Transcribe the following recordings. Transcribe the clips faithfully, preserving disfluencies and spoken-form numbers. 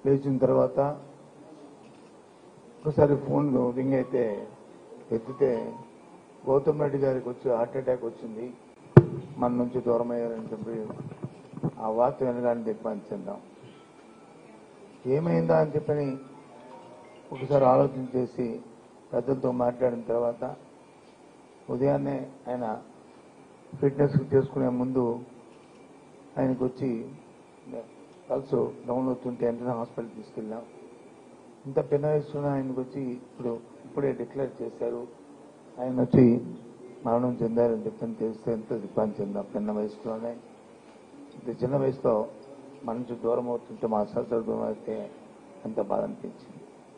లేచిన తర్వాత ఒకసారి ఫోన్ రింగ్ అయితే ఎత్తితే గౌతమ్ రెడ్డి గారికి వచ్చి హార్ట్ అటాక్ వచ్చింది, మన నుంచి దూరం అయ్యారని చెప్పి ఆ వార్త వినగానే దిగ్భ్రాంతిందాం. ఏమైందా అని చెప్పని ఒకసారి ఆలోచన చేసి పెద్దలతో మాట్లాడిన తర్వాత ఉదయాన్నే ఆయన ఫిట్నెస్ చేసుకునే ముందు ఆయనకు వచ్చి పల్స్ డౌన్ అవుతుంటే వెంటనే హాస్పిటల్ తీసుకెళ్ళాం. ఇంత పెద్ద వయసులో ఆయనకు వచ్చి ఇప్పుడు ఇప్పుడే డిక్లేర్ చేశారు, ఆయన వచ్చి మరణం చెందారని చెప్పని తెలిస్తే ఎంత దిగ్భ్రాంతి చెందాం. చిన్న వయసులోనే ఇంత చిన్న వయసులో మన నుంచి దూరం అవుతుంటే మా సహచరు దూరం అయితే ఎంత బాధ అనిపించింది.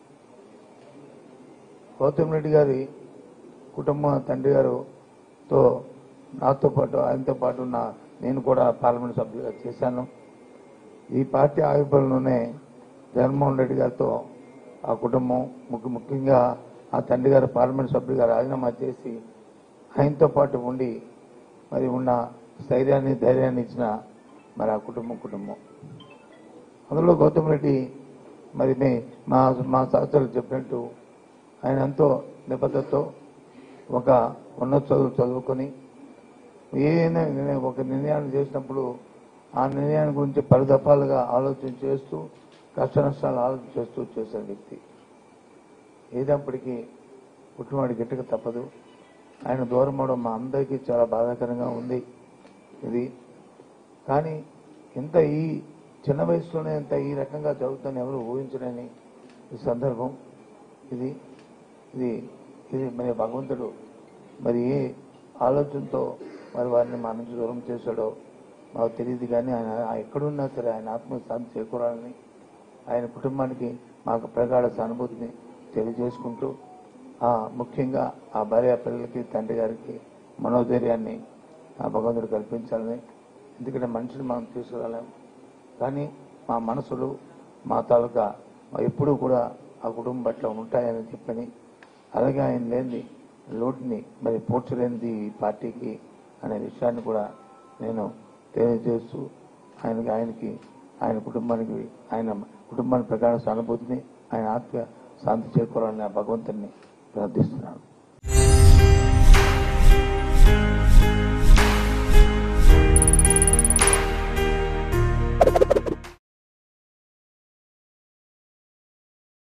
గౌతమ్ రెడ్డి గారి కుటుంబం తండ్రి గారుతో నాతో పాటు ఆయనతో పాటు నా నేను కూడా పార్లమెంట్ సభ్యులుగా చేశాను. ఈ పార్టీ ఆవిర్భావంలోనే జగన్మోహన్ రెడ్డి గారితో ఆ కుటుంబం ముఖ్య ముఖ్యంగా ఆ తండ్రి గారు పార్లమెంట్ సభ్యుడిగా రాజీనామా చేసి ఆయనతో పాటు ఉండి మరి ఉన్న స్థైర్యాన్ని ధైర్యాన్ని ఇచ్చిన మరి ఆ కుటుంబం కుటుంబం అందులో గౌతమ్ రెడ్డి మరి మా మా సహచరులు చెప్పినట్టు ఆయన ఎంతో నిబద్ధతతో ఒక ఉన్నత చదువు చదువుకొని ఏదైనా ఒక నిర్ణయాన్ని చేసినప్పుడు ఆ నిర్ణయాన్ని గురించి పలుదఫాలుగా ఆలోచన చేస్తూ కష్ట నష్టాలు ఆలోచన చేస్తూ చేసే వ్యక్తి. ఏదప్పటికీ పుట్టినవాడి గిట్టక తప్పదు. ఆయన దూరం అవడం మా అందరికీ చాలా బాధాకరంగా ఉంది. ఇది కానీ ఇంత ఈ చిన్న వయసులోనే ఇంత ఈ రకంగా జరుగుతుందని ఎవరు ఊహించలేని ఈ సందర్భం ఇది ఇది ఇది మరి భగవంతుడు మరి ఏ ఆలోచనతో మరి వారిని మా నుంచి దూరం చేశాడో మాకు తెలియదు. కానీ ఆయన ఎక్కడున్నా సరే ఆయన ఆత్మశాంతి చేకూరాలని ఆయన కుటుంబానికి మాకు ప్రగాఢ సానుభూతిని తెలియజేసుకుంటూ ఆ ముఖ్యంగా ఆ భార్య పిల్లలకి తండ్రి గారికి మనోధైర్యాన్ని ఆ భగవంతుడు కల్పించాలని. ఎందుకంటే మనిషిని మనం తీసుకురాలేం, కానీ మా మనసులు మా తాలూకా ఎప్పుడూ కూడా ఆ కుటుంబం పట్ల ఉంటాయని చెప్పని, అలాగే ఆయన లేని లోటుని మరి పూడ్చలేనిది ఈ పార్టీకి అనే విషయాన్ని కూడా నేను తెలియజేస్తూ ఆయనకి ఆయనకి ఆయన కుటుంబానికి ఆయన కుటుంబానికి ప్రకారం సానుభూతిని ఆయన ఆత్మ శాంతి చేకూరాలని భగవంతుని ప్రార్థిస్తున్నాను.